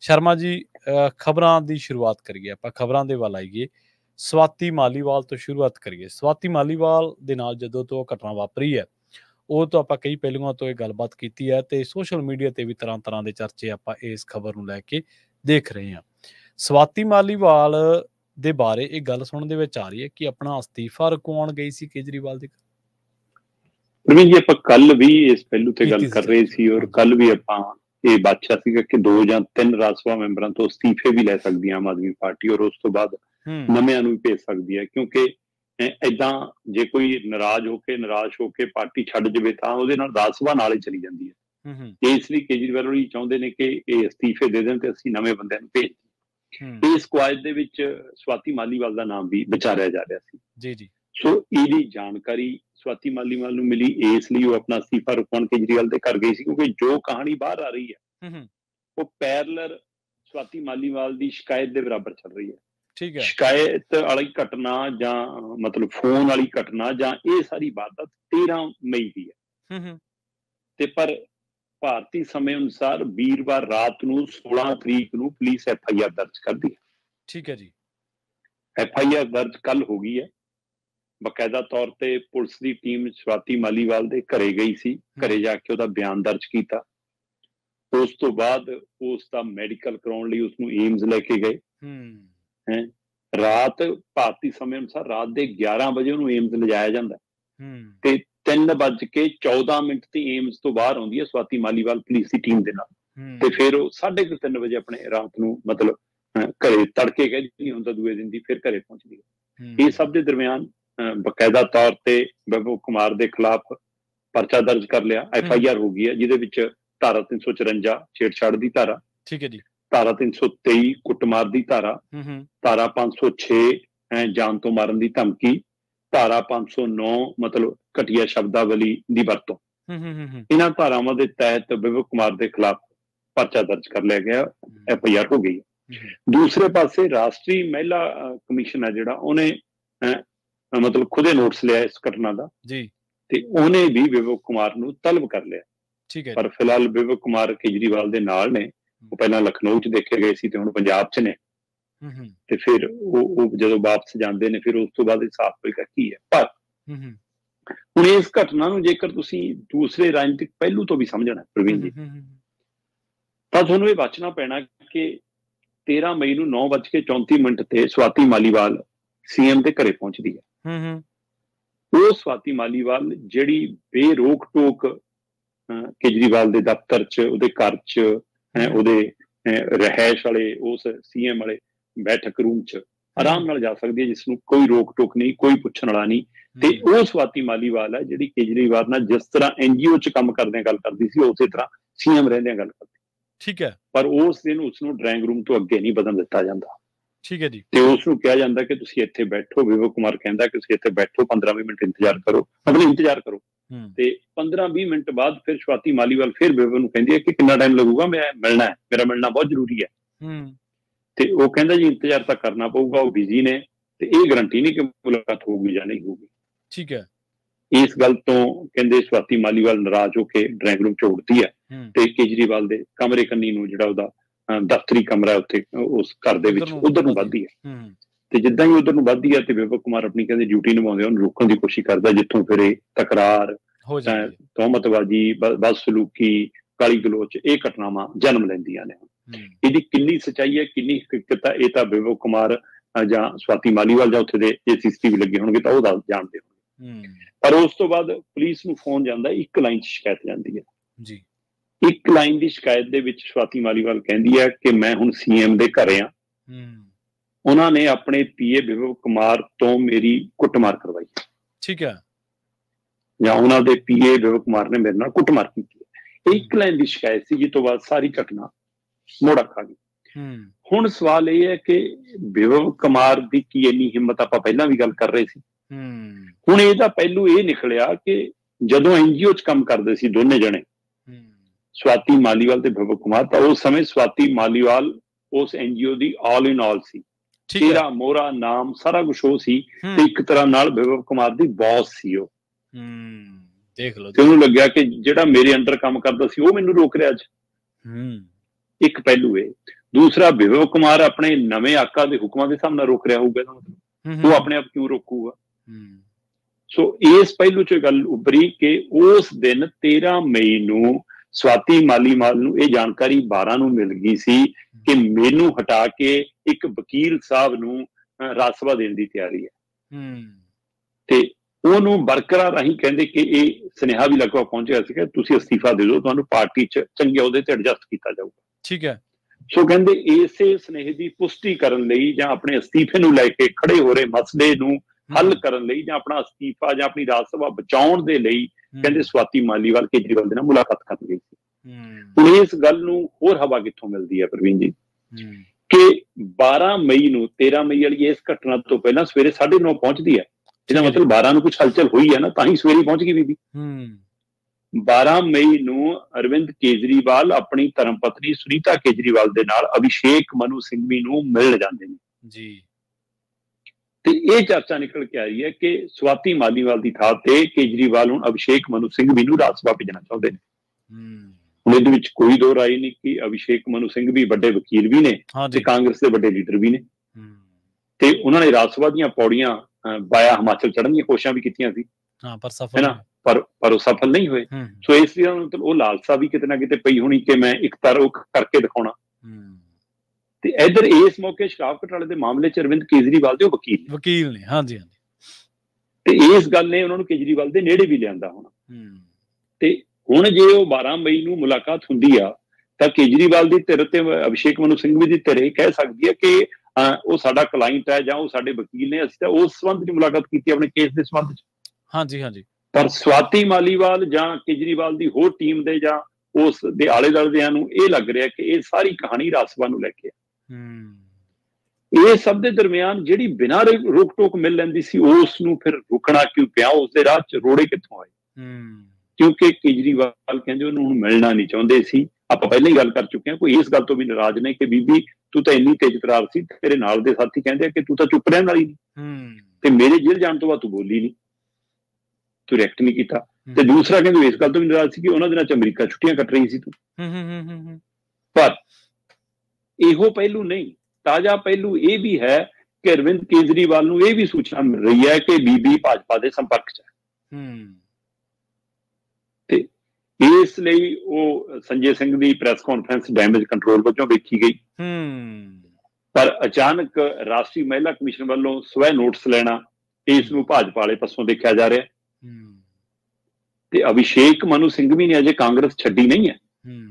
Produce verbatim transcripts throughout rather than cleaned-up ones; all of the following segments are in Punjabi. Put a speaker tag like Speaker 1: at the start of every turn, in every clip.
Speaker 1: ਸ਼ਰਮਾ ਜੀ, ਖਬਰਾਂ ਦੀ ਸ਼ੁਰੂਆਤ ਕਰੀਏ ਆਪਾਂ, ਖਬਰਾਂ ਦੇ ਵੱਲ ਆਈਏ। ਸਵਾਤੀ ਮਾਲੀਵਾਲ ਤੋਂ ਸ਼ੁਰੂਆਤ ਕਰੀਏ। ਸਵਾਤੀ ਮਾਲੀਵਾਲ ਦੇ ਨਾਲ ਜਦੋਂ ਤੋਂ ਘਟਨਾ ਵਾਪਰੀ ਹੈ, ਉਹ ਤੋਂ ਆਪਾਂ ਕਈ ਪਹਿਲੂਆਂ ਤੋਂ ਇਹ ਗੱਲਬਾਤ ਕੀਤੀ ਹੈ ਤੇ ਸੋਸ਼ਲ ਮੀਡੀਆ ਤੇ ਵੀ ਤਰ੍ਹਾਂ ਤਰ੍ਹਾਂ ਦੇ ਚਰਚੇ ਆਪਾਂ ਇਸ ਖਬਰ ਨੂੰ ਲੈ ਕੇ ਦੇਖ ਰਹੇ ਹਾਂ। ਸਵਾਤੀ ਮਾਲੀਵਾਲ ਦੇ ਬਾਰੇ ਇਹ ਗੱਲ ਸੁਣਨ ਦੇ ਵਿੱਚ ਆ ਰਹੀ ਹੈ ਕਿ ਆਪਣਾ ਅਸਤੀਫਾ ਰੁਕਵਾਉਣ ਗਈ ਸੀ ਕੇਜਰੀਵਾਲ ਦੇ।
Speaker 2: ਪ੍ਰਵੀਨ ਜੀ, ਆਪਾਂ ਕੱਲ ਵੀ ਇਸ ਪਹਿਲੂ ਤੇ ਗੱਲ ਕਰ ਰਹੇ ਸੀ ਔਰ ਕੱਲ ਵੀ ਆਪਾਂ ਇਹ ਬਾਦਸ਼ਾਹ ਸੀਗਾ ਕਿ ਦੋ ਜਾਂ ਤਿੰਨ ਰਾਜ ਸਭਾ ਮੈਂਬਰਾਂ ਤੋਂ ਅਸਤੀਫੇ ਵੀ ਲੈ ਸਕਦੀ ਹੈ ਆਮ ਆਦਮੀ ਪਾਰਟੀ ਔਰ ਉਸ ਤੋਂ ਬਾਅਦ ਨਵਿਆਂ ਨੂੰ ਵੀ ਭੇਜ ਸਕਦੀ ਹੈ, ਕਿਉਂਕਿ ਏਦਾਂ ਜੇ ਕੋਈ ਨਾਰਾਜ਼ ਹੋ ਕੇ ਨਿਰਾਸ਼ ਹੋ ਕੇ ਪਾਰਟੀ ਛੱਡ ਜਾਵੇ ਤਾਂ ਉਹਦੇ ਨਾਲ ਰਾਜ ਸਭਾ ਨਾਲ ਹੀ ਚਲੀ ਜਾਂਦੀ ਹੈ। ਇਸ ਲਈ ਕੇਜਰੀਵਾਲ ਹੋਣੀ ਚਾਹੁੰਦੇ ਨੇ ਕਿ ਇਹ ਅਸਤੀਫੇ ਦੇ ਦੇਣ ਤੇ ਅਸੀਂ ਨਵੇਂ ਬੰਦਿਆਂ ਨੂੰ ਭੇਜ ਦਈਏ। ਇਸ ਕਵਾਇਦ ਦੇ ਵਿੱਚ ਸਵਾਤੀ ਮਾਲੀਵਾਲ ਦਾ ਨਾਮ ਵੀ ਵਿਚਾਰਿਆ ਜਾ ਰਿਹਾ ਸੀ। ਜੀ ਜੀ ਸੋ ਇਹਦੀ ਜਾਣਕਾਰੀ ਸਵਾਤੀ ਮਾਲੀਵਾਲ ਨੂੰ ਮਿਲੀ, ਇਸ ਲਈ ਉਹ ਆਪਣਾ ਅਸਤੀਫਾ ਰੁਕਵਾਉਣ ਕੇਜਰੀਵਾਲ ਦੇ ਘਰ ਗਈ ਸੀ, ਕਿਉਂਕਿ ਜੋ ਕਹਾਣੀ ਬਾਹਰ ਆ ਰਹੀ ਹੈ ਉਹ ਪੈਰਲਰ ਸਵਾਤੀ ਮਾਲੀਵਾਲ ਦੀ ਸ਼ਿਕਾਇਤ ਦੇ ਬਰਾਬਰ ਚੱਲ ਰਹੀ ਹੈ। ਠੀਕ ਹੈ, ਸ਼ਿਕਾਇਤ ਵਾਲੀ ਘਟਨਾ ਜਾਂ ਮਤਲਬ ਫੋਨ ਵਾਲੀ ਘਟਨਾ ਜਾਂ ਇਹ ਸਾਰੀ ਵਾਰਦਾਤ ਤੇਰਾਂ ਮਈ ਦੀ ਹੈ ਤੇ ਪਰ ਭਾਰਤੀ ਸਮੇਂ ਅਨੁਸਾਰ ਵੀਰਵਾਰ ਰਾਤ ਨੂੰ ਸੋਲਾਂ ਤਰੀਕ ਨੂੰ ਪੁਲਿਸ ਐਫ ਆਈ ਆਰ ਦਰਜ ਕਰਦੀ ਹੈ। ਠੀਕ ਹੈ ਜੀ, ਐਫ ਆਈ ਆਰ ਦਰਜ ਕੱਲ ਹੋ ਗਈ ਹੈ। ਬਕਾਇਦਾ ਤੌਰ ਤੇ ਪੁਲਿਸ ਦੀ ਟੀਮ ਸਵਾਤੀ ਮਾਲੀਵਾਲ ਦੇ ਘਰੇ ਗਈ ਸੀ, ਘਰੇ ਜਾ ਕੇ ਉਹਦਾ ਬਿਆਨ ਦਰਜ ਕੀਤਾ। ਉਸ ਤੋਂ ਬਾਅਦ ਉਸ ਦਾ ਮੈਡੀਕਲ ਕਰਾਉਣ ਲਈ ਉਸਨੂੰ ਏਮਜ਼ ਲੈ ਕੇ ਗਏ। ਹੈ ਰਾਤ ਭਾਰਤੀ ਸਮੇਂ ਅਨੁਸਾਰ ਰਾਤ ਦੇ ਗਿਆਰਾਂ ਵਜੇ ਉਹਨੂੰ ਏਮਜ਼ ਲਿਜਾਇਆ ਜਾਂਦਾ ਤੇ ਤਿੰਨ ਵੱਜ ਕੇ ਚੌਦਾਂ ਮਿੰਟ ਤੇ ਏਮਜ਼ ਤੋਂ ਬਾਹਰ ਆਉਂਦੀ ਹੈ ਸਵਾਤੀ ਮਾਲੀਵਾਲ ਪੁਲਿਸ ਦੀ ਟੀਮ ਦੇ ਨਾਲ ਤੇ ਫਿਰ ਉਹ ਸਾਢੇ ਕੁ ਤਿੰਨ ਵਜੇ ਆਪਣੇ ਰਾਤ ਨੂੰ ਮਤਲਬ ਘਰੇ ਤੜਕੇ ਕਹਿੰਦੀ ਹੁੰਦਾ ਦੂਏ ਦਿਨ ਦੀ ਫਿਰ ਘਰੇ ਪਹੁੰਚਦੀ ਹੈ। ਇਹ ਸਭ ਦੇ ਦਰਮਿਆਨ ਬਕਾਇਦਾ ਤੌਰ ਤੇ ਵਿਭਵ ਕੁਮਾਰ ਦੇ ਖਿਲਾਫ ਪਰਚਾ ਦਰਜ ਕਰ ਲਿਆ, ਐਫ ਆਈ ਆਰ ਹੋ ਗਈ ਹੈ, ਜਿਹਦੇ ਵਿੱਚ ਧਾਰਾ ਤਿੰਨ ਸੌ ਚੁਰੰਜਾ ਛੇੜਛਾੜ ਦੀ ਧਾਰਾ, ਠੀਕ ਹੈ ਜੀ, ਧਾਰਾ ਤਿੰਨ ਸੌ ਤੇਈ ਕੁੱਟਮਾਰ ਦੀ ਧਾਰਾ, ਧਾਰਾ ਪੰਜ ਸੌ ਛੇ ਜਾਨ ਤੋਂ ਮਾਰਨ ਦੀ ਧਮਕੀ, ਧਾਰਾ ਪੰਜ ਸੌ ਨੌ ਮਤਲਬ ਘਟੀਆ ਸ਼ਬਦਾਵਲੀ ਦੀ ਵਰਤੋਂ। ਇਹਨਾਂ ਧਾਰਾਵਾਂ ਦੇ ਤਹਿਤ ਵਿਭਵ ਕੁਮਾਰ ਦੇ ਖਿਲਾਫ ਪਰਚਾ ਦਰਜ ਕਰ ਲਿਆ ਗਿਆ, ਐਫ ਆਈ ਆਰ ਹੋ ਗਈ। ਦੂਸਰੇ ਪਾਸੇ ਰਾਸ਼ਟਰੀ ਮਹਿਲਾ ਕਮਿਸ਼ਨ ਹੈ ਜਿਹੜਾ, ਉਹਨੇ ਮਤਲਬ ਖੁਦੇ ਨੋਟਿਸ ਲਿਆ ਇਸ ਘਟਨਾ ਦਾ ਜੀ ਤੇ ਉਹਨੇ ਵੀ ਵਿਭਵ ਕੁਮਾਰ ਨੂੰ ਤਲਬ ਕਰ ਲਿਆ। ਠੀਕ ਹੈ, ਪਰ ਫਿਲਹਾਲ ਵਿਭਵ ਕੁਮਾਰ ਕੇਜਰੀਵਾਲ ਦੇ ਨਾਲ ਨੇ। ਉਹ ਪਹਿਲਾਂ ਲਖਨਊ ਚ ਦੇਖੇ ਗਏ ਸੀ ਤੇ ਹੁਣ ਪੰਜਾਬ ਚ ਨੇ ਤੇ ਫਿਰ ਉਹ ਜਦੋਂ ਵਾਪਸ ਜਾਂਦੇ ਨੇ ਫਿਰ ਉਸ ਤੋਂ ਬਾਅਦ ਸਾਫ਼ ਹੋਏਗਾ ਕੀ ਹੈ। ਪਰ ਹੁਣ ਇਸ ਘਟਨਾ ਨੂੰ ਜੇਕਰ ਤੁਸੀਂ ਦੂਸਰੇ ਰਾਜਨੀਤਿਕ ਪਹਿਲੂ ਤੋਂ ਵੀ ਸਮਝਣਾ ਪ੍ਰਵੀਨ ਜੀ, ਤਾਂ ਤੁਹਾਨੂੰ ਇਹ ਬਚਣਾ ਪੈਣਾ ਕਿ ਤੇਰਾਂ ਮਈ ਨੂੰ ਨੌ ਵੱਜ ਕੇ ਚੌਂਤੀ ਮਿੰਟ ਤੇ ਸਵਾਤੀ ਮਾਲੀਵਾਲ ਸੀ ਐਮ ਦੇ ਘਰੇ ਪਹੁੰਚਦੀ ਹੈ। ਉਹ ਸਵਾਤੀ ਮਾਲੀਵਾਲ ਜਿਹੜੀ ਬੇਰੋਕ ਟੋਕ ਕੇਜਰੀਵਾਲ ਦੇ ਦਫ਼ਤਰ ਚ, ਉਹਦੇ ਘਰ ਚ, ਉਹਦੇ ਰਹਿائش ਵਾਲੇ ਉਸ ਸੀ ਐਮ ਵਾਲੇ ਬੈਠਕ ਰੂਮ ਚ ਆਰਾਮ ਨਾਲ ਜਾ ਸਕਦੀ ਹੈ, ਜਿਸਨੂੰ ਕੋਈ ਰੋਕ ਟੋਕ ਨਹੀਂ, ਕੋਈ ਪੁੱਛਣ ਵਾਲਾ ਨਹੀਂ। ਤੇ ਉਹ ਸਵਾਤੀ ਮਾਲੀਵਾਲ ਹੈ ਜਿਹੜੀ ਕੇਜਰੀਵਾਲ ਨਾਲ ਜਿਸ ਤਰ੍ਹਾਂ ਐਨ ਜੀ ਓ ਚ ਕੰਮ ਕਰਦਿਆਂ ਗੱਲ ਕਰਦੀ ਸੀ ਉਸੇ ਤਰ੍ਹਾਂ ਸੀ ਐਮ ਰਹਿੰਦਿਆਂ ਗੱਲ ਕਰਦੀ। ਠੀਕ ਹੈ, ਪਰ ਉਸ ਦਿਨ ਉਸਨੂੰ ਡਰਾਇੰਗ ਰੂਮ ਤੋਂ ਅੱਗੇ ਨਹੀਂ ਵਧਣ ਦਿੱਤਾ ਜਾਂਦਾ। ਠੀਕ ਹੈ ਜੀ, ਤੇ ਉਸਨੂੰ ਕਿਹਾ ਜਾਂਦਾ ਕਿ ਤੁਸੀਂ ਇੱਥੇ ਬੈਠੋ। ਵਿਭਵ ਕੁਮਾਰ ਕਹਿੰਦਾ ਕਿ ਤੁਸੀਂ ਇੱਥੇ ਬੈਠੋ, ਪੰਦਰਾਂ ਵੀਹ ਮਿੰਟ ਇੰਤਜ਼ਾਰ ਕਰੋ, ਮਤਲਬ ਇੰਤਜ਼ਾਰ ਕਰੋ। ਤੇ ਪੰਦਰਾਂ ਵੀਹ ਮਿੰਟ ਬਾਅਦ ਫਿਰ ਸਵਾਤੀ ਮਾਲੀਵਾਲ ਫਿਰ ਵਿਭਵ ਨੂੰ ਕਹਿੰਦੀ ਹੈ ਕਿ ਕਿੰਨਾ ਟਾਈਮ ਲੱਗੂਗਾ, ਮੈਂ ਮਿਲਣਾ ਹੈ, ਮੇਰਾ ਮਿਲਣਾ ਬਹੁਤ ਜ਼ਰੂਰੀ ਹੈ। ਤੇ ਉਹ ਕਹਿੰਦਾ ਜੀ ਇੰਤਜ਼ਾਰ ਤਾਂ ਕਰਨਾ ਪਊਗਾ, ਉਹ ਬਿਜ਼ੀ ਨੇ ਤੇ ਇਹ ਗਰੰਟੀ ਨਹੀਂ ਕਿ ਮੁਲਾਕਾਤ ਹੋਊਗੀ ਜਾਂ ਨਹੀਂ ਹੋਊਗੀ। ਠੀਕ ਹੈ, ਇਸ ਗੱਲ ਤੋਂ ਕਹਿੰਦੇ ਸਵਾਤੀ ਮਾਲੀਵਾਲ ਨਾਰਾਜ਼ ਹੋ ਕੇ ਡਰਾਇੰਗ ਰੂਮ ਚ ਉੱਠਦੀ ਹੈ ਤੇ ਕੇਜਰੀਵਾਲ ਦੇ ਕਮਰੇ ਕੰਨੀ ਨੂੰ ਜਿਹੜਾ ਉਹਦਾ ਦਫ਼ਤਰੀ ਕਮਰਾ ਉੱਥੇ ਉਸ ਘਰ ਦੇ ਵਿੱਚ ਉਧਰ ਨੂੰ ਵੱਧਦੀ ਹੈ। ਤੇ ਜਿੱਦਾਂ ਹੀ ਉਧਰ ਨੂੰ ਵੱਧਦੀ ਹੈ ਤੇ ਵਿਭਵ ਕੁਮਾਰ ਆਪਣੀ ਕਹਿੰਦੇ ਡਿਊਟੀ ਨਿਭਾਉਂਦੇ ਉਹਨੂੰ ਰੋਕਣ ਦੀ ਕੋਸ਼ਿਸ਼ ਕਰਦਾ, ਜਿੱਥੋਂ ਫਿਰ ਇਹ ਤਕਰਾਰ, ਤੋਹਮਤਬਾਜ਼ੀ, ਬਦਸਲੂਕੀ, ਗਾਲੀ ਗਲੋਚ ਇਹ ਘਟਨਾਵਾਂ ਜਨਮ ਲੈਂਦੀਆਂ ਨੇ। ਇਹਦੀ ਕਿੰਨੀ ਸੱਚਾਈ ਹੈ, ਕਿੰਨੀ ਹਕੀਕਤ ਹੈ, ਇਹ ਤਾਂ ਵਿਭਵ ਕੁਮਾਰ ਜਾਂ ਸਵਾਤੀ ਮਾਲੀਵਾਲ ਜਾਂ ਉੱਥੇ ਦੇ ਜੇ ਸੀ ਸੀ ਟੀ ਵੀ ਲੱਗੇ ਹੋਣਗੇ ਤਾਂ ਉਹ ਦੱਸ ਜਾਣਦੇ ਹੋਣਗੇ। ਪਰ ਉਸ ਤੋਂ ਬਾਅਦ ਪੁਲਿਸ ਨੂੰ ਫੋਨ ਜਾਂਦਾ, ਇੱਕ ਲਾਈਨ ਚ ਸ਼ਿਕਾਇਤ ਜਾਂਦੀ ਹੈ ਜੀ। ਇੱਕ ਲਾਈਨ ਦੀ ਸ਼ਿਕਾਇਤ ਦੇ ਵਿੱਚ ਸਵਾਤੀ ਮਾਲੀਵਾਲ ਕਹਿੰਦੀ ਹੈ ਕਿ ਮੈਂ ਹੁਣ ਸੀ ਐਮ ਦੇ ਘਰੇ ਆ, ਉਹਨਾਂ ਨੇ ਆਪਣੇ ਪੀਏ ਵਿਭਵ ਕੁਮਾਰ ਤੋਂ ਮੇਰੀ ਕੁੱਟਮਾਰ ਕਰਵਾਈ। ਠੀਕ ਹੈ, ਜਾਂ ਉਹਨਾਂ ਦੇ ਪੀਏ ਵਿਭਵ ਕੁਮਾਰ ਨੇ ਮੇਰੇ ਨਾਲ ਕੁੱਟਮਾਰ ਕੀਤੀ ਹੈ। ਇਹ ਇੱਕ ਲਾਈਨ ਦੀ ਸ਼ਿਕਾਇਤ ਸੀ, ਜਿਸ ਤੋਂ ਬਾਅਦ ਸਾਰੀ ਘਟਨਾ ਮੋੜ ਖਾ ਗਈ। ਹੁਣ ਸਵਾਲ ਇਹ ਹੈ ਕਿ ਵਿਭਵ ਕੁਮਾਰ ਦੀ ਕੀ ਇੰਨੀ ਹਿੰਮਤ, ਆਪਾਂ ਪਹਿਲਾਂ ਵੀ ਗੱਲ ਕਰ ਰਹੇ ਸੀ। ਹੁਣ ਇਹਦਾ ਪਹਿਲੂ ਇਹ ਨਿਕਲਿਆ ਕਿ ਜਦੋਂ ਐਨ ਜੀ ਓ ਚ ਕੰਮ ਕਰਦੇ ਸੀ ਦੋਨੇ ਜਣੇ, ਸਵਾਤੀ ਮਾਲੀਵਾਲ ਤੇ ਵਿਭਵ ਕੁਮਾਰ, ਤਾਂ ਉਸ ਸਮੇਂ ਸਵਾਤੀ ਮਾਲੀਵਾਲ ਉਸ ਐਨ ਜੀ ਓ ਦੀ ਆਲ ਇਨ ਆਲ ਸੀ। ਤੇਰਾ ਮੋਹਰਾ ਨਾਮ ਸਾਰਾ ਕੁਛ ਉਹ ਸੀ ਤੇ ਇੱਕ ਤਰ੍ਹਾਂ ਨਾਲ ਵਿਭਵ ਕੁਮਾਰ ਦੀ ਬੌਸ ਸੀ ਉਹ। ਦੇਖ ਲਓ, ਤੇ ਉਹਨੂੰ ਲੱਗਿਆ ਕਿ ਜਿਹੜਾ ਮੇਰੇ ਅੰਡਰ ਕੰਮ ਕਰਦਾ ਸੀ ਉਹ ਮੈਨੂੰ ਰੋਕ ਰਿਹਾ ਅੱਜ। ਇੱਕ ਪਹਿਲੂ ਇਹ। ਦੂਸਰਾ ਵਿਭਵ ਕੁਮਾਰ ਆਪਣੇ ਨਵੇਂ ਆਕਾ ਦੇ ਹੁਕਮਾਂ ਦੇ ਸਾਹਮਣੇ ਰੋਕ ਰਿਹਾ ਹੋਊਗਾ, ਇਹਦਾ ਮਤਲਬ ਉਹ ਆਪਣੇ ਆਪ ਕਿਉਂ ਰੋਕੂਗਾ। ਸੋ ਇਸ ਪਹਿਲੂ ਚ ਗੱਲ ਉੱਭਰੀ ਕਿ ਉਸ ਦਿਨ ਤੇਰਾਂ ਮਈ ਨੂੰ ਸਵਾਤੀ ਮਾਲੀਵਾਲ ਨੂੰ ਇਹ ਜਾਣਕਾਰੀ ਬਾਰਾਂ ਨੂੰ ਮਿਲ ਗਈ ਸੀ ਕਿ ਮੈਨੂੰ ਹਟਾ ਕੇ ਇੱਕ ਵਕੀਲ ਸਾਹਿਬ ਨੂੰ ਰਾਜ ਸਭਾ ਦੇਣ ਦੀ ਤਿਆਰੀ ਹੈ, ਤੇ ਉਹਨੂੰ ਵਰਕਰਾਂ ਰਾਹੀਂ ਕਹਿੰਦੇ ਕਿ ਇਹ ਸੁਨੇਹਾ ਵੀ ਲਗਭਗ ਪਹੁੰਚਿਆ ਸੀਗਾ, ਤੁਸੀਂ ਅਸਤੀਫਾ ਦੇ ਦਿਓ, ਤੁਹਾਨੂੰ ਪਾਰਟੀ ਚ ਚੰਗੇ ਅਹੁਦੇ ਤੇ ਐਡਜਸਟ ਕੀਤਾ ਜਾਊਗਾ। ਠੀਕ ਹੈ। ਸੋ ਕਹਿੰਦੇ ਇਸੇ ਸੁਨੇਹੇ ਦੀ ਪੁਸ਼ਟੀ ਕਰਨ ਲਈ ਜਾਂ ਆਪਣੇ ਅਸਤੀਫੇ ਨੂੰ ਲੈ ਕੇ ਖੜੇ ਹੋ ਰਹੇ ਮਸਲੇ ਨੂੰ ਹੱਲ ਕਰਨ ਲਈ ਜਾਂ ਆਪਣਾ ਅਸਤੀਫਾ ਜਾਂ ਆਪਣੀ ਰਾਜ ਸਭਾ ਬਚਾਉਣ ਦੇ ਲਈ ਕਹਿੰਦੇ ਸਵਾਤੀ ਮਾਲੀਵਾਲ ਕੇਜਰੀਵਾਲ ਦੇ ਨਾਲ ਮੁਲਾਕਾਤ ਕਰ ਗਈ ਸੀ। ਹੁਣ ਇਸ ਗੱਲ ਨੂੰ ਹੋਰ ਹਵਾ ਕਿੱਥੋਂ ਮਿਲਦੀ ਹੈ ਪ੍ਰਵੀਨ ਜੀ, ਕਿ ਬਾਰਾਂ ਮਈ ਨੂੰ ਤੇਰਾਂ ਮਈ ਵਾਲੀ ਇਸ ਘਟਨਾ ਤੋਂ ਪਹਿਲਾਂ ਸਵੇਰੇ ਸਾਢੇ ਨੌ ਪਹੁੰਚਦੀ ਹੈ, ਇਹਦਾ ਮਤਲਬ ਬਾਰਾਂ ਨੂੰ ਕੁਛ ਹਲਚਲ ਹੋਈ ਹੈ ਨਾ, ਤਾਂ ਹੀ ਸਵੇਰੇ ਪਹੁੰਚ ਗਈ ਬੀਬੀ। ਬਾਰਾਂ ਮਈ ਨੂੰ ਅਰਵਿੰਦ ਕੇਜਰੀਵਾਲ ਆਪਣੀ ਧਰਮ ਪਤਨੀ ਸੁਨੀਤਾ ਕੇਜਰੀਵਾਲ ਦੇ ਨਾਲ ਅਭਿਸ਼ੇਕ ਮਨੂ ਸਿੰਘਵੀ ਨੂੰ ਮਿਲਣ ਜਾਂਦੇ ਨੇ ਜੀ, ਤੇ ਇਹ ਚਰਚਾ ਨਿਕਲ ਕੇ ਆ ਰਹੀ ਹੈ ਕਿ ਸਵਾਤੀ ਮਾਲੀਵਾਲ ਦੀ ਥਾਂ ਤੇ ਕੇਜਰੀਵਾਲ ਹੁਣ ਅਭਿਸ਼ੇਕ ਮਨੂ ਸਿੰਘਵੀ ਨੂੰ ਰਾਜ ਸਭਾ ਭੇਜਣਾ ਚਾਹੁੰਦੇ ਨੇ। ਹੁਣ ਇਹਦੇ ਵਿੱਚ ਕੋਈ ਦੋ ਰਾਏ ਨਹੀਂ ਕਿ ਅਭਿਸ਼ੇਕ ਮਨੂ ਸਿੰਘਵੀ ਵੱਡੇ ਵਕੀਲ ਵੀ ਨੇ ਤੇ ਕਾਂਗਰਸ ਦੇ ਵੱਡੇ ਲੀਡਰ ਵੀ ਨੇ, ਤੇ ਉਹਨਾਂ ਨੇ ਰਾਜ ਸਭਾ ਦੀਆਂ ਪੌੜੀਆਂ ਬਾਇਆ ਹਿਮਾਚਲ ਚੜ੍ਹਨ ਦੀਆਂ ਕੋਸ਼ਿਸ਼ਾਂ ਵੀ ਕੀਤੀਆਂ ਸੀ, ਪਰ ਸਫਲ ਪਰ ਪਰ ਉਹ ਸਫਲ ਨਹੀਂ ਹੋਏ। ਸੋ ਇਸ ਲਈ ਮਤਲਬ ਉਹ ਲਾਲਸਾ ਵੀ ਕਿਤੇ ਨਾ ਕਿਤੇ ਪਈ ਹੋਣੀ ਕਿ ਮੈਂ ਇੱਕ ਤਰ੍ਹਾਂ ਕਰਕੇ ਦਿਖਾਉਣਾ। ਤੇ ਇੱਧਰ ਇਸ ਮੌਕੇ ਸ਼ਰਾਬ ਘੁਟਾਲੇ ਦੇ ਮਾਮਲੇ ਚ ਅਰਵਿੰਦ ਕੇਜਰੀਵਾਲ ਦੇ ਉਹ ਵਕੀਲ ਵਕੀਲ ਨੇ ਹਾਂਜੀ ਹਾਂਜੀ ਤੇ ਇਸ ਗੱਲ ਨੇ ਉਹਨਾਂ ਨੂੰ ਕੇਜਰੀਵਾਲ ਦੇ ਨੇੜੇ ਵੀ ਲਿਆਂਦਾ ਹੋਣਾ। ਤੇ ਹੁਣ ਜੇ ਉਹ ਬਾਰਾਂ ਮਈ ਨੂੰ ਮੁਲਾਕਾਤ ਹੁੰਦੀ ਆ ਤਾਂ ਕੇਜਰੀਵਾਲ ਦੀ ਧਿਰ ਤੇ ਅਭਿਸ਼ੇਕ ਮਨੂ ਸਿੰਘਵੀ ਦੀ ਧਿਰ ਇਹ ਕਹਿ ਸਕਦੀ ਹੈ ਕਿ ਉਹ ਸਾਡਾ ਕਲਾਇੰਟ ਹੈ ਜਾਂ ਉਹ ਸਾਡੇ ਵਕੀਲ ਨੇ, ਅਸੀਂ ਤਾਂ ਉਸ ਸੰਬੰਧ ਚ ਮੁਲਾਕਾਤ ਕੀਤੀ ਆਪਣੇ ਕੇਸ ਦੇ ਸੰਬੰਧ ਚ। ਹਾਂਜੀ ਹਾਂਜੀ ਪਰ ਸਵਾਤੀ ਮਾਲੀਵਾਲ ਜਾਂ ਕੇਜਰੀਵਾਲ ਦੀ ਹੋਰ ਟੀਮ ਦੇ ਜਾਂ ਉਸ ਦੇ ਆਲੇ ਦੁਆਲੇ ਨੂੰ ਇਹ ਲੱਗ ਰਿਹਾ ਕਿ ਇਹ ਸਾਰੀ ਕਹਾਣੀ ਰਾਜ ਸਭਾ ਨੂੰ ਲੈ ਕੇ ਇਹ ਸਭ ਦੇ ਦਰਮਿਆਨ ਜਿਹੜੀ ਬਿਨਾਂ ਰੋਕ ਟੋਕ ਮਿਲ ਲੈਂਦੀ ਸੀ ਉਸ ਨੂੰ ਫਿਰ ਰੁਕਣਾ ਕਿਉਂ ਪਿਆ, ਉਸ ਦੇ ਰਾਹ ਚ ਰੋੜੇ ਕਿੱਥੋਂ ਆਏ? ਕਿਉਂਕਿ ਕੇਜਰੀਵਾਲ ਕਹਿੰਦੇ ਉਹਨੂੰ ਹੁਣ ਮਿਲਣਾ ਨਹੀਂ ਚਾਹੁੰਦੇ ਸੀ। ਆਪਾਂ ਪਹਿਲਾਂ ਹੀ ਗੱਲ ਕਰ ਚੁੱਕੇ ਹਾਂ, ਕੋਈ ਇਸ ਗੱਲ ਤੋਂ ਵੀ ਨਾਰਾਜ਼ ਨਹੀਂ ਕਿ ਬੀਬੀ ਤੂੰ ਤਾਂ ਇੰਨੀ ਤੇਜ਼ ਤਰਾਰ ਸੀ, ਤੇਰੇ ਨਾਲ ਦੇ ਸਾਥੀ ਕਹਿੰਦੇ ਕਿ ਤੂੰ ਤਾਂ ਚੁੱਪ ਰਹਿਣ ਵਾਲੀ ਨਹੀਂ, ਤੇ ਮੇਰੇ ਜੇਲ੍ਹ ਜਾਣ ਤੋਂ ਬਾਅਦ ਤੂੰ ਬੋਲੀ ਨਹੀਂ, ਤੂੰ ਰਿਐਕਟ ਨਹੀਂ ਕੀਤਾ। ਤੇ ਦੂਸਰਾ ਕਹਿੰਦੇ ਇਸ ਗੱਲ ਤੋਂ ਵੀ ਨਾਰਾਜ਼ ਸੀ ਕਿ ਉਹਨਾਂ ਦਿਨਾਂ ਚ ਅਮਰੀਕਾ ਛੁੱਟੀਆਂ ਕੱਟ ਰਹੀ ਸੀ ਤੂੰ। ਪਰ ਇਹੋ ਪਹਿਲੂ ਨਹੀਂ, ਤਾਜ਼ਾ ਪਹਿਲੂ ਇਹ ਵੀ ਹੈ ਕਿ ਅਰਵਿੰਦ ਕੇਜਰੀਵਾਲ ਨੂੰ ਇਹ ਵੀ ਸੂਚਨਾ ਮਿਲ ਰਹੀ ਹੈ ਕਿ ਬੀਬੀ ਭਾਜਪਾ ਦੇ ਸੰਪਰਕ ਚ ਹੈ, ਤੇ ਇਸ ਲਈ ਉਹ ਸੰਜੇ ਸਿੰਘ ਦੀ ਪ੍ਰੈਸ ਕਾਨਫਰੰਸ ਡੈਮੇਜ ਕੰਟਰੋਲ ਵਜੋਂ ਵੇਖੀ ਗਈ। ਪਰ ਅਚਾਨਕ ਰਾਸ਼ਟਰੀ ਮਹਿਲਾ ਕਮਿਸ਼ਨ ਵੱਲੋਂ ਸਵੈ ਨੋਟਿਸ ਲੈਣਾ, ਇਸ ਨੂੰ ਭਾਜਪਾ ਵਾਲੇ ਪਾਸੋਂ ਦੇਖਿਆ ਜਾ ਰਿਹਾ। ਤੇ ਅਭਿਸ਼ੇਕ ਮਨੂ ਸਿੰਘਵੀ ਨੇ ਅਜੇ ਕਾਂਗਰਸ ਛੱਡੀ ਨਹੀਂ ਹੈ,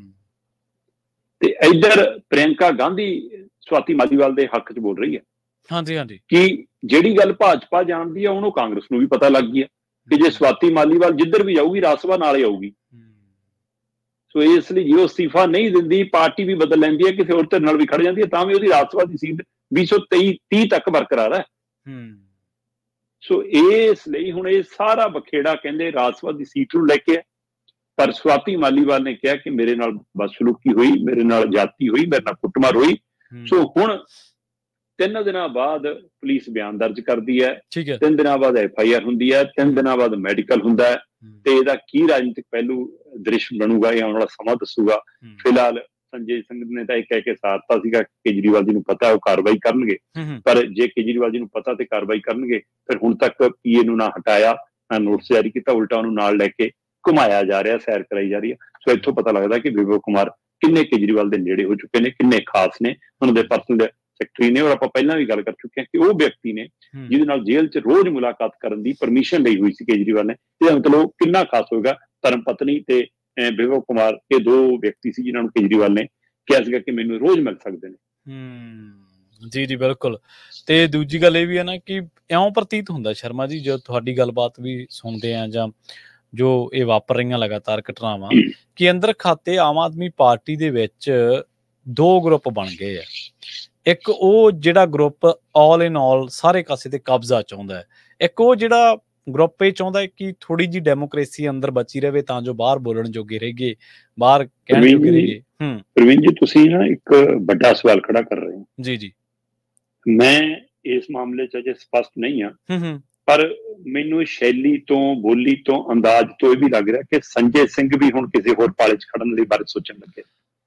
Speaker 2: ਤੇ ਇੱਧਰ ਪ੍ਰਿਯੰਕਾ ਗਾਂਧੀ ਸਵਾਤੀ ਮਾਲੀਵਾਲ ਦੇ ਹੱਕ ਚ ਬੋਲ ਰਹੀ ਹੈ ਹਾਂਜੀ ਹਾਂਜੀ ਕਿ ਜਿਹੜੀ ਗੱਲ ਭਾਜਪਾ ਜਾਣਦੀ ਹੈ ਉਹਨੂੰ ਕਾਂਗਰਸ ਨੂੰ ਵੀ ਪਤਾ ਲੱਗ ਗਈ ਹੈ ਕਿ ਜੇ ਸਵਾਤੀ ਮਾਲੀਵਾਲ ਜਿੱਧਰ ਵੀ ਜਾਊਗੀ ਰਾਜ ਸਭਾ ਨਾਲ ਹੀ ਆਊਗੀ। ਸੋ ਇਸ ਲਈ ਜੇ ਉਹ ਅਸਤੀਫਾ ਨਹੀਂ ਦਿੰਦੀ, ਪਾਰਟੀ ਵੀ ਬਦਲ ਲੈਂਦੀ ਹੈ, ਕਿਸੇ ਹੋਰ ਧਿਰ ਨਾਲ ਵੀ ਖੜ ਜਾਂਦੀ ਹੈ, ਤਾਂ ਵੀ ਉਹਦੀ ਰਾਜ ਸਭਾ ਦੀ ਸੀਟ ਵੀਹ ਸੌ ਤੇਈ ਤੀਹ ਤੱਕ ਬਰਕਰਾਰ ਹੈ। ਸੋ ਇਸ ਲਈ ਹੁਣ ਇਹ ਸਾਰਾ ਬਖੇੜਾ ਕਹਿੰਦੇ ਰਾਜ ਸਭਾ ਦੀ ਸੀਟ ਨੂੰ ਲੈ ਕੇ ਹੈ। ਪਰ ਸਵਾਤੀ ਮਾਲੀਵਾਲ ਨੇ ਕਿਹਾ ਕਿ ਮੇਰੇ ਨਾਲ ਬਦਸਲੂਕੀ ਹੋਈ, ਮੇਰੇ ਨਾਲ ਜਾਤੀ ਹੋਈ, ਮੇਰੇ ਨਾਲ ਕੁੱਟਮਾਰ ਹੋਈ। ਸੋ ਹੁਣ ਤਿੰਨ ਦਿਨਾਂ ਬਾਅਦ ਪੁਲਿਸ ਬਿਆਨ ਦਰਜ ਕਰਦੀ ਹੈ, ਤਿੰਨ ਦਿਨਾਂ ਬਾਅਦ ਐਫ ਆਈ ਆਰ ਹੁੰਦੀ ਹੈ, ਤਿੰਨ ਦਿਨਾਂ ਬਾਅਦ ਮੈਡੀਕਲ ਹੁੰਦਾ ਹੈ, ਤੇ ਇਹਦਾ ਕੀ ਰਾਜਨੀਤਿਕ ਪਹਿਲੂ ਦ੍ਰਿਸ਼ ਬਣੂਗਾ ਇਹ ਆਉਣ ਵਾਲਾ ਸਮਾਂ ਦੱਸੂਗਾ। ਫਿਲਹਾਲ ਸੰਜੇ ਸਿੰਘ ਨੇ ਤਾਂ ਇਹ ਕਹਿ ਕੇ ਸਾਰਤਾ ਸੀਗਾ ਕੇਜਰੀਵਾਲ ਜੀ ਨੂੰ ਪਤਾ ਉਹ ਕਾਰਵਾਈ ਕਰਨਗੇ, ਪਰ ਜੇ ਕੇਜਰੀਵਾਲ ਜੀ ਨੂੰ ਪਤਾ ਤੇ ਕਾਰਵਾਈ ਕਰਨਗੇ ਫਿਰ ਹੁਣ ਤੱਕ ਪੀਏ ਨੂੰ ਨਾ ਹਟਾਇਆ ਨਾ ਨੋਟਿਸ ਜਾਰੀ ਕੀਤਾ, ਉਲਟਾ ਉਹਨੂੰ ਨਾਲ ਲੈ ਕੇ ਘੁਮਾਇਆ ਜਾ ਰਿਹਾ, ਸੈਰ ਕਰਾਈ ਜਾ ਰਹੀ ਹੈ। ਸੋ ਇੱਥੋਂ ਪਤਾ ਲੱਗਦਾ ਕਿ ਵਿਭਵ ਕੁਮਾਰ ਕਿੰਨੇ ਕੇਜਰੀਵਾਲ ਦੇ ਨੇੜੇ ਹੋ ਚੁੱਕੇ ਨੇ, ਕਿੰਨੇ ਖਾਸ ਨੇ, ਉਹਨਾਂ ਦੇ ਪਰਸਨਲ ਸੈਕਟਰੀ ਨੇ। ਔਰ ਆਪਾਂ ਪਹਿਲਾਂ ਵੀ ਗੱਲ ਕਰ ਚੁੱਕੇ ਹਾਂ ਕਿ ਉਹ ਵਿਅਕਤੀ ਨੇ ਜਿਹਦੇ ਨਾਲ ਜੇਲ੍ਹ 'ਚ ਰੋਜ਼ ਮੁਲਾਕਾਤ ਕਰਨ ਦੀ ਪਰਮਿਸ਼ਨ ਲਈ ਹੋਈ ਸੀ ਕੇਜਰੀਵਾਲ ਨੇ। ਇਹਦਾ ਮਤਲਬ ਕਿੰਨਾ ਖਾਸ ਹੋਏਗਾ। ਧਰਮ ਪਤਨੀ ਤੇ ਵਿਭਵ ਕੁਮਾਰ ਇਹ ਦੋ ਵਿਅਕਤੀ ਸੀ ਜਿਨ੍ਹਾਂ ਨੂੰ ਕੇਜਰੀਵਾਲ ਨੇ ਕਿਹਾ ਸੀਗਾ ਕਿ ਮੈਨੂੰ ਰੋਜ਼ ਮਿਲ ਸਕਦੇ ਨੇ।
Speaker 1: ਹੂੰ ਜੀ ਜੀ ਬਿਲਕੁਲ। ਤੇ ਦੂਜੀ ਗੱਲ ਇਹ ਵੀ ਹੈ ਨਾ ਕਿ ਇਉਂ ਪ੍ਰਤੀਤ ਹੁੰਦਾ ਸ਼ਰਮਾ ਜੀ, ਜੋ ਤੁਹਾਡੀ ਗੱਲਬਾਤ ਵੀ ਸੁਣਦੇ ਆ ਜਾਂ ਜੋ ਇਹ ਵਾਪਰ ਰਹੀਆਂ ਲਗਾਤਾਰ ਘਟਨਾਵਾਂ, ਕਿ ਅੰਦਰ ਖਾਤੇ ਆਮ ਆਦਮੀ ਪਾਰਟੀ ਦੇ ਵਿੱਚ ਦੋ ਗਰੁੱਪ ਬਣ ਗਏ ਆ। ਇੱਕ ਉਹ ਜਿਹੜਾ ਗਰੁੱਪ ਆਲ ਇਨ ਆਲ ਸਾਰੇ ਕਾਸੇ ਤੇ ਕਬਜ਼ਾ ਚਾਹੁੰਦਾ ਹੈ, ਇੱਕ ਉਹ ਜਿਹੜਾ ਗਰੁੱਪ ਇਹ ਚਾਹੁੰਦਾ ਹੈ ਕਿ ਥੋੜੀ ਜਿਹੀ ਡੈਮੋਕ੍ਰੇਸੀ ਅੰਦਰ ਬਚੀ ਰਹੇ ਤਾਂ ਜੋ ਬਾਹਰ ਬੋਲਣ ਜੋਗੇ ਰਹੀਏ, ਬਾਹਰ ਕਹਿਣ ਜੋਗੇ ਰਹੀਏ। ਹੂੰ
Speaker 2: ਪ੍ਰਵੀਨ ਜੀ, ਤੁਸੀਂ ਨਾ ਇੱਕ ਵੱਡਾ ਸਵਾਲ ਖੜਾ ਕਰ ਰਹੇ ਹੋ।
Speaker 1: ਜੀ ਜੀ
Speaker 2: ਮੈਂ ਇਸ ਮਾਮਲੇ 'ਚ ਅਜੇ ਸਪਸ਼ਟ ਨਹੀਂ ਹਾਂ, ਪਰ ਮੈਨੂੰ ਸ਼ੈਲੀ ਤੋਂ, ਬੋਲੀ ਤੋਂ, ਅੰਦਾਜ਼ ਤੋਂ ਇਹ ਵੀ ਲੱਗ ਰਿਹਾ ਕਿ ਸੰਜੇ ਸਿੰਘ ਵੀ ਹੁਣ ਕਿਸੇ ਹੋਰ ਪਾਲੇ 'ਚ ਖੜਨ ਲਈ ਬਾਰੇ ਸੋਚਣ ਲੱਗੇ।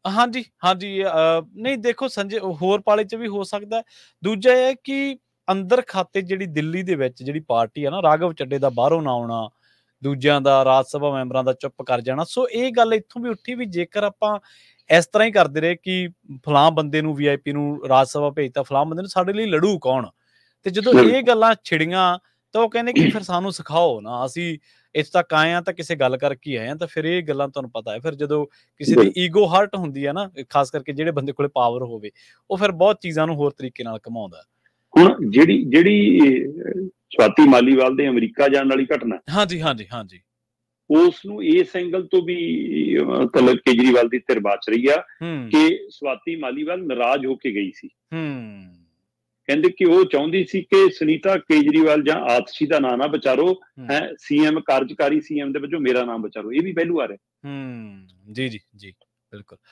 Speaker 1: ਹਾਂਜੀ, ਹਾਂਜੀ ਅ, ਨਹੀਂ ਦੇਖੋ ਸੰਜੇ ਹੋਰ ਪਾਲੇ 'ਚ ਵੀ ਹੋ ਸਕਦਾ। ਦੂਜਾ ਇਹ ਹੈ ਕਿ ਅੰਦਰ ਖਾਤੇ ਜਿਹੜੀ ਦਿੱਲੀ ਦੇ ਵਿੱਚ ਜਿਹੜੀ ਪਾਰਟੀ ਹੈ ਨਾ, ਰਾਘਵ ਚੱਡੇ ਦਾ ਬਾਹਰੋਂ ਨਾ ਆਉਣਾ, ਦੂਜਿਆਂ ਦਾ ਰਾਜ ਸਭਾ ਮੈਂਬਰਾਂ ਦਾ ਚੁੱਪ ਕਰ ਜਾਣਾ। ਸੋ ਇਹ ਗੱਲ ਇੱਥੋਂ ਵੀ ਉੱਠੀ ਵੀ ਜੇਕਰ ਆਪਾਂ ਇਸ ਤਰ੍ਹਾਂ ਹੀ ਕਰਦੇ ਰਹੇ ਕਿ ਫਲਾਂ ਬੰਦੇ ਨੂੰ ਵੀ ਆਈ ਪੀ ਨੂੰ ਰਾਜ ਸਭਾ ਭੇਜਤਾ, ਫਲਾਂ ਬੰਦੇ ਨੂੰ, ਸਾਡੇ ਲਈ ਲੜੂ ਕੌਣ? ਤੇ ਜਦੋਂ ਇਹ ਗੱਲਾਂ ਛਿੜੀਆਂ ਤਾਂ ਉਹ ਕਹਿੰਦੇ ਕਿ ਫਿਰ ਸਾਨੂੰ ਸਿਖਾਓ ਨਾ, ਅਸੀਂ ਇੱਥੇ ਤੱਕ ਆਏ ਹਾਂ ਤਾਂ ਕਿਸੇ ਗੱਲ ਕਰਕੇ ਆਏ ਹਾਂ। ਤਾਂ ਫਿਰ ਇਹ ਗੱਲਾਂ ਤੁਹਾਨੂੰ ਪਤਾ ਹੈ, ਫਿਰ ਜਦੋਂ ਕਿਸੇ ਦੀ ਈਗੋ ਹਰਟ ਹੁੰਦੀ ਹੈ ਨਾ, ਖਾਸ ਕਰਕੇ ਜਿਹੜੇ ਬੰਦੇ ਕੋਲ ਪਾਵਰ ਹੋਵੇ, ਉਹ ਫਿਰ ਬਹੁਤ ਚੀਜ਼ਾਂ ਨੂੰ ਹੋਰ ਤਰੀਕੇ ਨਾਲ ਘੁਮਾਉਂਦਾ।
Speaker 2: ਹੁਣ ਜਿਹੜੀ ਜਿਹੜੀ ਸਵਾਤੀ ਮਾਲੀਵਾਲ ਦੇ ਅਮਰੀਕਾ ਜਾਣ ਵਾਲੀ ਘਟਨਾ,
Speaker 1: ਹਾਂਜੀ ਹਾਂਜੀ ਹਾਂਜੀ,
Speaker 2: ਉਸ ਨੂੰ ਇਸ ਐਂਗਲ ਤੋਂ ਵੀ ਮਤਲਬ ਕੇਜਰੀਵਾਲ ਦੀ ਧਿਰ ਬਾਚ ਰਹੀ ਆ ਕਿ ਸਵਾਤੀ ਮਾਲੀਵਾਲ ਨਾਰਾਜ਼ ਹੋ ਕੇ ਗਈ ਸੀ। ਕਹਿੰਦੇ ਕਿ ਉਹ ਚਾਹੁੰਦੀ ਸੀ ਕਿ ਸੁਨੀਤਾ ਕੇਜਰੀਵਾਲ ਜਾਂ ਆਤਸ਼ੀ ਦਾ ਨਾਂ ਨਾ ਵਿਚਾਰੋ, ਹੈ ਸੀਐਮ ਕਾਰਜਕਾਰੀ ਸੀਐਮ ਦੇ ਵਜੋਂ ਮੇਰਾ ਨਾਮ ਵਿਚਾਰੋ। ਇਹ ਵੀ ਪਹਿਲੂ ਆ ਰਿਹਾ।
Speaker 1: ਹੂੰ, ਜੀ ਜੀ ਜੀ, ਬਿਲਕੁਲ।